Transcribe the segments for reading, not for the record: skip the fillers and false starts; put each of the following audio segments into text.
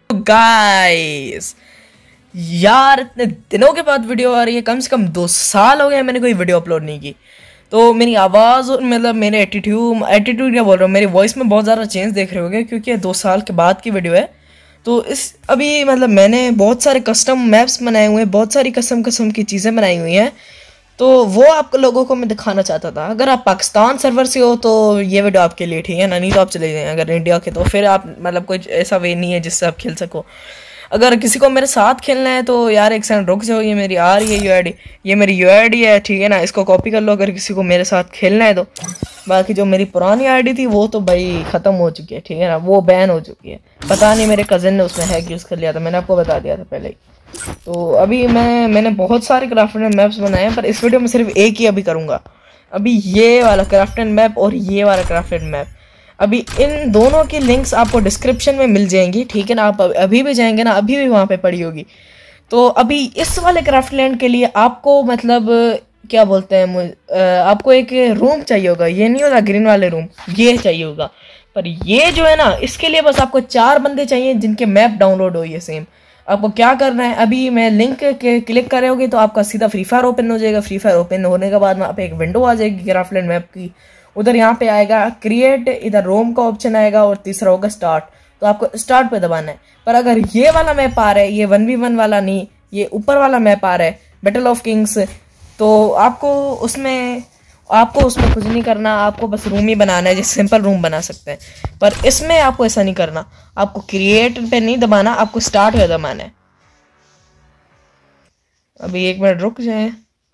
Guys यार इतने दिनों के बाद वीडियो आ रही है। कम से कम 2 साल हो गए मैंने कोई वीडियो अपलोड नहीं की। तो मेरी आवाज़ और मतलब मेरे एटीट्यूड क्या बोल रहा हूँ, मेरी वॉइस में बहुत ज़्यादा चेंज देख रहे होगे क्योंकि 2 साल के बाद की वीडियो है। तो इस अभी मतलब मैंने बहुत सारे कस्टम मैप्स बनाए हुए हैं, बहुत सारी कस्टम की चीज़ें बनाई हुई हैं। तो वो आप लोगों को मैं दिखाना चाहता था। अगर आप पाकिस्तान सर्वर से हो तो ये वीडियो आपके लिए ठीक है ना, नहीं तो आप चले जाएं। अगर इंडिया के तो फिर आप मतलब कोई ऐसा वे नहीं है जिससे आप खेल सको। अगर किसी को मेरे साथ खेलना है तो यार एक सेकंड रुक जाओ। ये मेरी आ रही है यूआईडी, ये मेरी यूआईडी है ठीक है ना, इसको कॉपी कर लो अगर किसी को मेरे साथ खेलना है तो। बाकी जो मेरी पुरानी आईडी थी वो तो भाई ख़त्म हो चुकी है ठीक है ना, वो बैन हो चुकी है। पता नहीं मेरे कज़न ने उसमें हैक यूज़ कर लिया था, मैंने आपको बता दिया था पहले ही। तो अभी मैंने बहुत सारे क्राफ्टेड मैप्स बनाए हैं, पर इस वीडियो में सिर्फ एक ही अभी करूँगा। अभी ये वाला क्राफ्टेड मैप और ये वाला क्राफ्टेड मैप, अभी इन दोनों की लिंक्स आपको डिस्क्रिप्शन में मिल जाएंगी ठीक है ना। आप अभी भी जाएंगे ना, अभी भी वहाँ पे पड़ी होगी। तो अभी इस वाले क्राफ्टलैंड के लिए आपको मतलब क्या बोलते हैं, आपको एक रूम चाहिए होगा। ये नहीं होता ग्रीन वाले रूम, ये चाहिए होगा। पर ये जो है ना, इसके लिए बस आपको 4 बंदे चाहिए जिनके मैप डाउनलोड हो ये सेम। आपको क्या करना है, अभी मैं लिंक के क्लिक करोगे तो आपका सीधा फ्री फायर ओपन हो जाएगा। फ्री फायर ओपन होने के बाद वहाँ पे एक विंडो आ जाएगी क्राफ्टलैंड मैप की। उधर यहाँ पे आएगा क्रिएट, इधर रोम का ऑप्शन आएगा और तीसरा होगा स्टार्ट। तो आपको स्टार्ट पे दबाना है। पर अगर ये वाला मैप आ रहा है, ये 1v1 वाला नहीं, ये ऊपर वाला मैप आ रहा है बैटल ऑफ किंग्स, तो आपको उसमें कुछ नहीं करना। आपको बस रूम ही बनाना है, जैसे सिंपल रूम बना सकते हैं। पर इसमें आपको ऐसा नहीं करना, आपको क्रिएट पे नहीं दबाना, आपको स्टार्ट पे दबाना है। अभी 1 मिनट रुक जाए।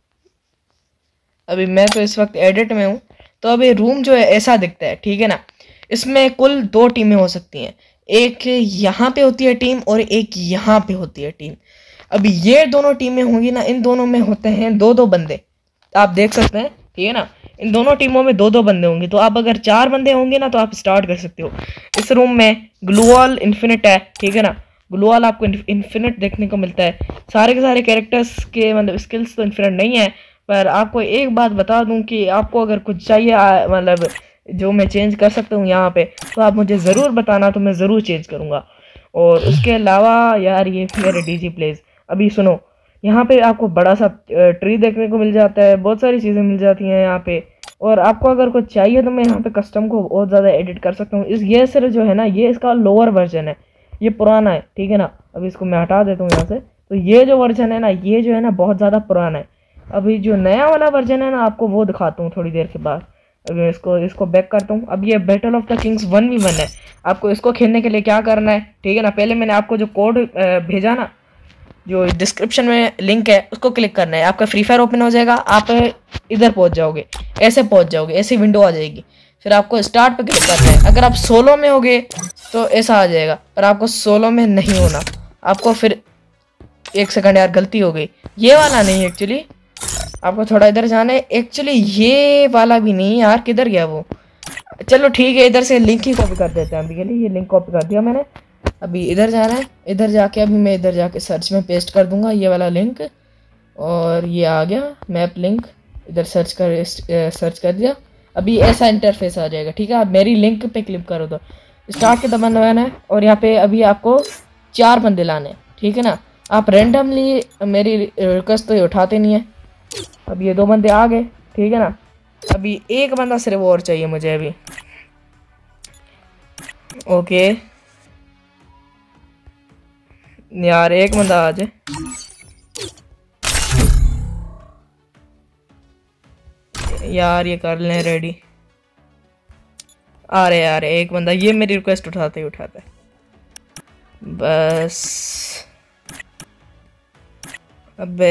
अभी मैं तो इस वक्त एडिट में हूँ। तो अभी रूम जो है ऐसा दिखता है ठीक है ना। इसमें कुल 2 टीमें हो सकती हैं, एक यहाँ पे होती है टीम और एक यहाँ पे होती है टीम। अभी ये दोनों टीमें होंगी ना, इन दोनों में होते हैं 2-2 बंदे, आप देख सकते हैं ठीक है ना। इन दोनों टीमों में 2-2 बंदे होंगे। तो आप अगर 4 बंदे होंगे ना तो आप स्टार्ट कर सकते हो। इस रूम में ग्लूवॉल इन्फिनिट है ठीक है ना, ग्लूवॉल आपको इन्फिनिट देखने को मिलता है। सारे के सारे कैरेक्टर्स के मतलब स्किल्स तो इन्फिनिट नहीं है। पर आपको एक बात बता दूं कि आपको अगर कुछ चाहिए मतलब जो मैं चेंज कर सकता हूँ यहाँ पे, तो आप मुझे ज़रूर बताना, तो मैं ज़रूर चेंज करूँगा। और उसके अलावा यार ये मेरे डीजी प्लेज, अभी सुनो, यहाँ पे आपको बड़ा सा ट्री देखने को मिल जाता है, बहुत सारी चीज़ें मिल जाती हैं यहाँ पे। और आपको अगर कुछ चाहिए तो मैं यहाँ पे कस्टम को बहुत ज़्यादा एडिट कर सकता हूँ। ये सिर्फ जो है ना, ये इसका लोअर वर्जन है, ये पुराना है ठीक है ना। अभी इसको मैं हटा देता हूँ यहाँ से। तो ये जो वर्जन है ना, ये जो है ना बहुत ज़्यादा पुराना है। अभी जो नया वाला वर्जन है ना, आपको वो दिखाता हूँ थोड़ी देर के बाद। अभी इसको बैक करता हूँ। अब ये battle of the Kings 1v1 है। आपको इसको खेलने के लिए क्या करना है ठीक है ना, पहले मैंने आपको जो कोड भेजा ना, जो डिस्क्रिप्शन में लिंक है, उसको क्लिक करना है। आपका फ्री फायर ओपन हो जाएगा, आप इधर पहुंच जाओगे, ऐसे पहुंच जाओगे, ऐसी विंडो आ जाएगी। फिर आपको स्टार्ट पे क्लिक करना है। अगर आप सोलो में होगे तो ऐसा आ जाएगा, पर आपको सोलो में नहीं होना। आपको फिर 1 सेकंड यार, गलती हो गई, ये वाला नहीं एक्चुअली, आपको थोड़ा इधर जाना है। एक्चुअली ये वाला भी नहीं यार, किधर गया वो। चलो ठीक है, इधर से लिंक ही कॉपी कर देते हैं अभी के लिए। ये लिंक कॉपी कर दिया मैंने। अभी इधर जाना है, इधर जाके अभी मैं इधर जाके सर्च में पेस्ट कर दूंगा ये वाला लिंक। और ये आ गया मैप लिंक, इधर सर्च कर दिया। अभी ऐसा इंटरफेस आ जाएगा ठीक है। आप मेरी लिंक पे क्लिक करो तो स्टार्ट के दबाना है। और यहाँ पे अभी आपको 4 बंदे लाने हैं ठीक है ना। आप रैंडमली मेरी रिक्वेस्ट तो ये उठाते नहीं है। अब ये 2 बंदे आ गए ठीक है ना। अभी 1 बंदा सिर्फ और चाहिए मुझे अभी। ओके यार, 1 बंदा आ जाए यार, ये कर लें रेडी। आ रहे 1 बंदा, ये मेरी रिक्वेस्ट उठाते ही उठाता है बस। अबे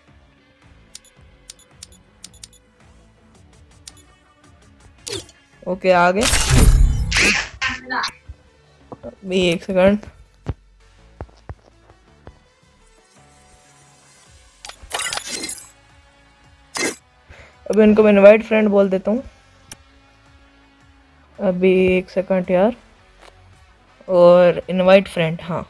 ओके आ गए। अभी 1 सेकंड। अभी इनको मैं इनवाइट फ्रेंड बोल देता हूँ। अभी 1 सेकंड यार, और इनवाइट फ्रेंड, हाँ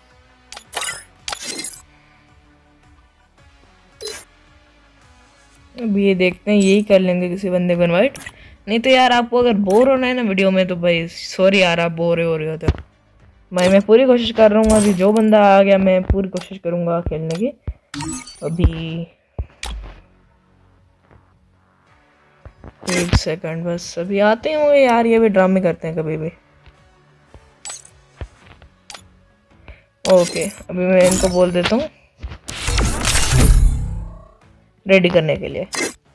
अभी ये देखते हैं, यही कर लेंगे किसी बंदे को इनवाइट। नहीं तो यार आपको अगर बोर होना है ना वीडियो में, तो भाई सॉरी यार, आप बोर हो रहे हो तो भाई मैं पूरी कोशिश कर रहा हूँ। अभी जो बंदा आ गया मैं पूरी कोशिश करूँगा खेलने की। अभी 1 सेकंड बस, अभी आते होंगे यार, ये भी ड्रामे करते हैं कभी भी। ओके अभी मैं इनको बोल देता हूँ रेडी करने के लिए।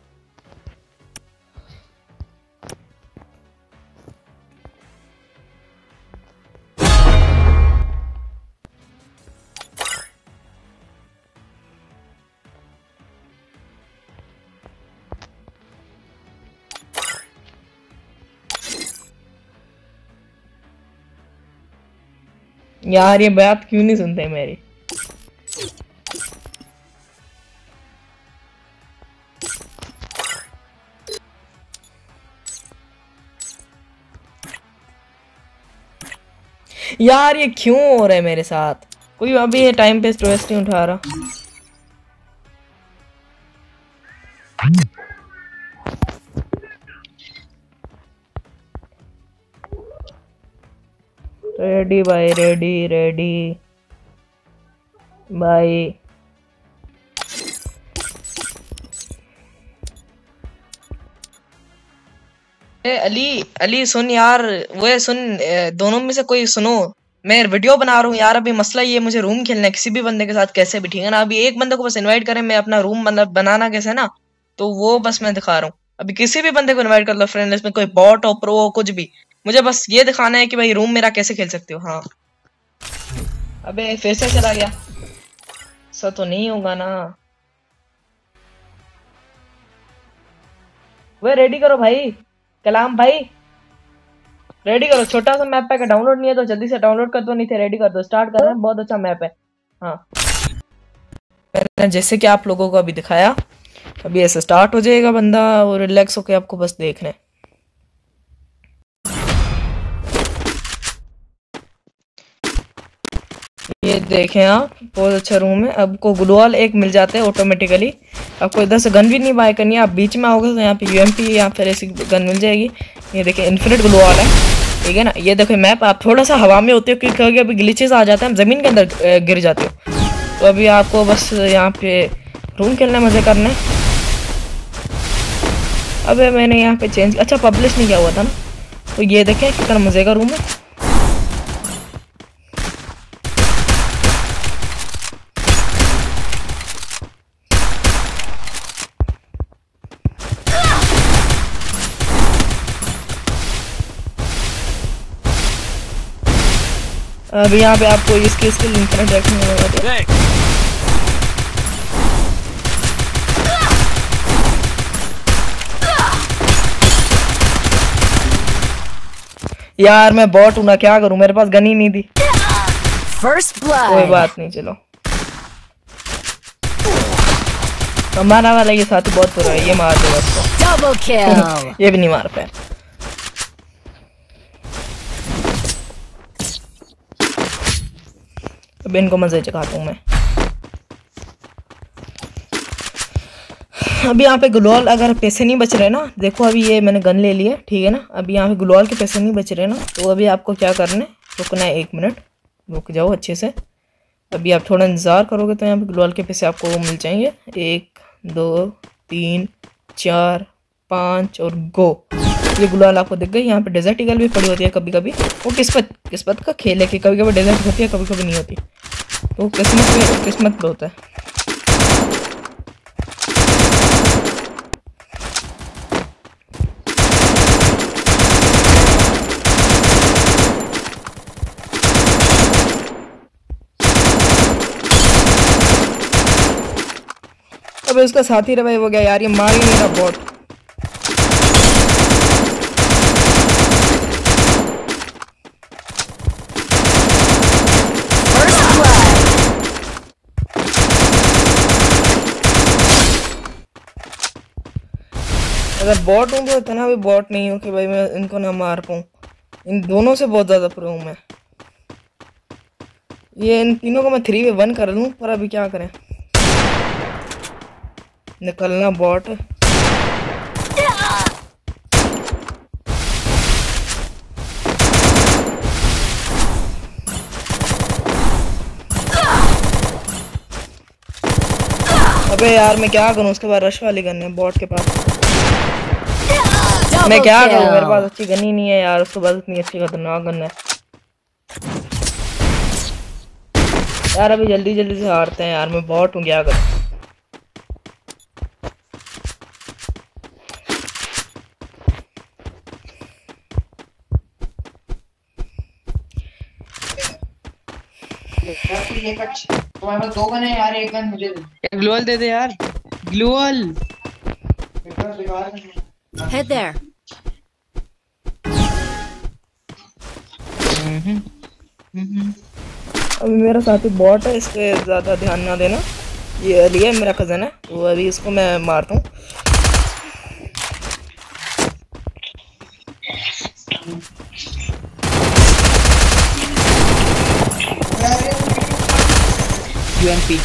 यार ये बात क्यों नहीं सुनते मेरी। यार ये क्यों हो रहा है मेरे साथ, कोई अभी ये टाइम पे स्ट्रेस नहीं उठा रहा। रेडी भाई, रेडी रेडी भाई। अली अली सुन यार, वो सुन, दोनों में से कोई सुनो, मैं वीडियो बना रहा हूँ यार। अभी मसला ये, मुझे रूम खेलना है किसी भी बंदे के साथ कैसे भी, ठीक है ना। अभी एक बंदे को बस इनवाइट करें, मैं अपना रूम मतलब बनाना कैसे ना, तो वो बस मैं दिखा रहा हूँ। अभी किसी भी बंदे को इनवाइट कर लो फ्रेंड लिस्ट में, कोई बॉट हो प्रो हो कुछ भी, मुझे बस ये दिखाना है कि भाई रूम मेरा कैसे खेल सकते हो। हाँ अबे फिर से चला गया, ऐसा तो नहीं होगा ना। वे रेडी करो भाई, कलाम भाई रेडी करो। छोटा सा मैप है, डाउनलोड नहीं है तो जल्दी से डाउनलोड कर दो, नहीं थे रेडी कर दो। स्टार्ट कर रहे हैं, बहुत अच्छा मैप है। हाँ मैंने जैसे कि आप लोगों को अभी दिखाया, अभी ऐसे स्टार्ट हो जाएगा बंदा और रिलैक्स होके आपको बस देखना है। ये देखें आप, बहुत अच्छा रूम है। आपको ग्लूवाल एक मिल जाता है ऑटोमेटिकली, आपको इधर से गन भी नहीं बाय करनी है। आप बीच में आओगे तो यहाँ पे यूएमपी या फिर ऐसी गन मिल जाएगी। ये देखिए इन्फिनिट ग्लूवाल है, ठीक है ना। ये देखो मैप, आप थोड़ा सा हवा में होते हो क्योंकि अभी ग्लिचेस आ जाते हैं, जमीन के अंदर गिर जाते हो। तो अभी आपको बस यहाँ पे रूम खेलना मजे करना है। अबे मैंने यहाँ पे चेंज, अच्छा पब्लिश नहीं किया हुआ था ना। तो ये देखें कितना मजे का रूम है। अभी यहाँ पे आपको इसके इंटरनेट डायरेक्शन मिलेगा। यार मैं बॉट हूं ना, क्या करूं, मेरे पास गन ही नहीं थी। फर्स्ट ब्लड, कोई बात नहीं, चलो। हमारा वाला ये साथी बहुत बुरा है, ये मार देगा उसको। Double kill. ये भी नहीं मार पाया। अब इनको मजे चखाता हूँ मैं। अभी यहाँ पे गुलाल अगर पैसे नहीं बच रहे ना, देखो अभी ये मैंने गन ले लिया, ठीक है ना। अभी यहाँ पे गुलाल के पैसे नहीं बच रहे ना, तो अभी आपको क्या करना है, रुकना है 1 मिनट, रुक जाओ अच्छे से। अभी आप थोड़ा इंतज़ार करोगे तो यहाँ पे गुलाल के पैसे आपको मिल जाएंगे। 1 2 3 4 5 और गो। ये गुलाल आपको दिख गई। यहाँ पे डेजर्ट ईगल भी पड़ी होती है कभी कभी, वो किस्मत का खेल है कि कभी कभी डेजर्ट होती है कभी कभी नहीं होती, तो किस्मत पे होता है। अब उसका साथी रिवाइव हो गया यार, ये मार ही नहीं रहा बॉट। अगर बॉट हूँ तो इतना भी बॉट नहीं हूँ कि भाई मैं इनको ना मार पाऊँ। इन दोनों से बहुत ज़्यादा प्रो हूँ मैं। ये इन तीनों को मैं 3v1 कर लूँ, पर अभी क्या करें, निकलना बॉट। अबे यार मैं क्या करूं, उसके पास रश वाली गन है बॉट के पास। मैं क्या करूं, मेरे पास अच्छी गन ही नहीं है यार, उसके पास इतनी अच्छी खतरनाक गन है यार। अभी जल्दी जल्दी से हारते हैं यार, मैं बॉट हूं, क्या करूं। तुम्हारे पास 2 गन है यार, एक गन मुझे दे। ग्लोअल दे दे यार, ग्लोअल। Head there. अभी मेरा साथी बॉट है, इस पे ज्यादा ध्यान ना देना। ये अली है, मेरा कजन है, तो अभी इसको मैं मारता हूँ। UMP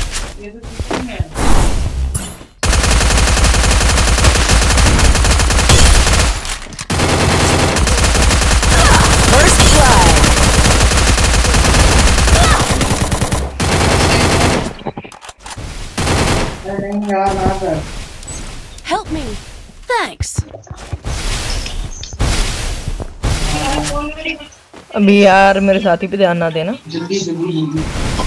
First blood. Help me. Thanks. अभी यार मेरे साथी पे ध्यान ना देना। जल्दी जल्दी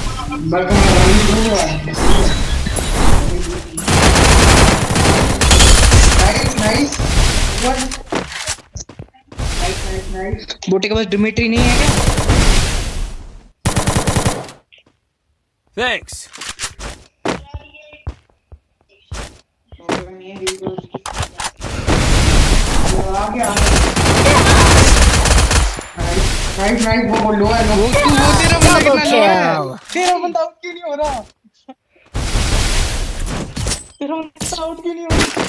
बोटे के पास डिमिट्री नहीं है क्या? Thanks. नाइस वो लो है, वो तेरा बंदा कितना लो है? तेरा बंदा आउट क्यों नहीं हो रहा? तेरा बंदा आउट क्यों नहीं हो रहा?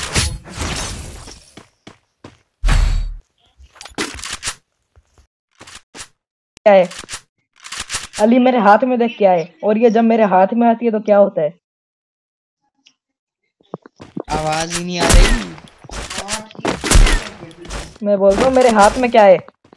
क्या है अली, मेरे हाथ में देख क्या है, और ये जब मेरे हाथ में आती है तो क्या होता है? आवाज ही नहीं आ रही। मैं बोल रहा हूँ मेरे हाथ में क्या है,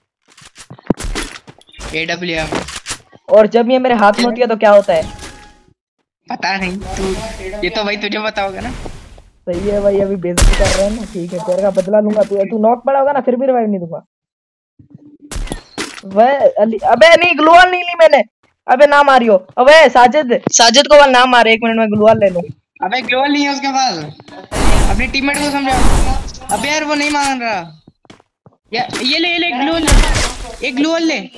AWM। और जब ये मेरे हाथ में होती है तो क्या होता है? पता नहीं तू, ये तो भाई तुझे पता होगा ना। सही है भाई, अभी बेइज्जती कर रहे हैं ना, ठीक है तेरे का बदला लूंगा। तू नॉक पड़ा होगा ना, फिर भी रिवाइव नहीं दूंगा। वह अली, अबे नहीं ग्लूवाल नहीं ली मैंने, अबे ना मारियो। अबे साजिद, साजिद को वाल ना मारे, 1 मिनट में ग्लूवाल ले लूं। अबे ग्लोअल नहीं है उसके पास, अपने टीममेट को समझा। अबे यार वो नहीं मान रहा। ये ले ग्लोअल ले, एक ग्लोअल ले।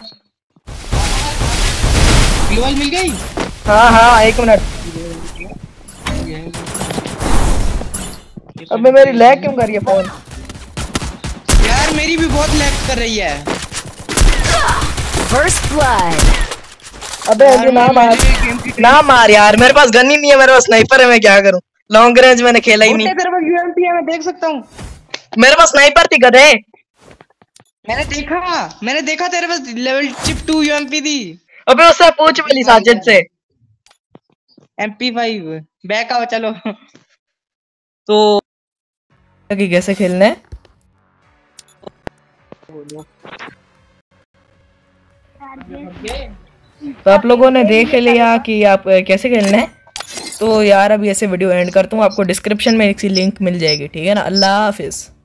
ग्लोअल मिल गई? हाँ 1 मिनट। अबे मेरी लैग क्यों कर रही है फोन? यार मेरी भी बहुत लैग कर रही है। First blood. अबे अली ना मार यार, मेरे पास गन ही नहीं है, मेरे पास स्नाइपर है, मैं क्या करूं? लॉन्ग रेंज मैंने खेला ही नहीं। तेरे पास यूएमपी है, मैं देख सकता हूँ। मेरे पास स्नाइपर थी गधे। मैंने देखा तेरे पास लेवल चिप 2 यूएमपी थी। अबे उससे पूछ मिली साजिद से। MP5 बैक आओ चलो। तो कि कैसे खेलना है, तो आप लोगों ने देख लिया कि आप कैसे खेलना है। तो यार अभी ऐसे वीडियो एंड करता हूँ, आपको डिस्क्रिप्शन में एक सी लिंक मिल जाएगी, ठीक है ना। अल्लाह हाफिज।